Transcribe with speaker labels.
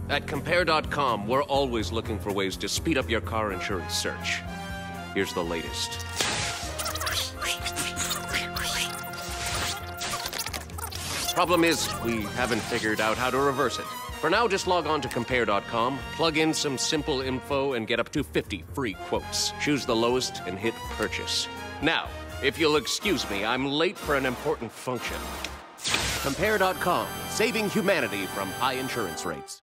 Speaker 1: At Compare.com, we're always looking for ways to speed up your car insurance search. Here's the latest. Problem is, we haven't figured out how to reverse it. For now, just log on to Compare.com, plug in some simple info, and get up to 50 free quotes. Choose the lowest and hit purchase. Now, if you'll excuse me, I'm late for an important function. Compare.com, saving humanity from high insurance rates.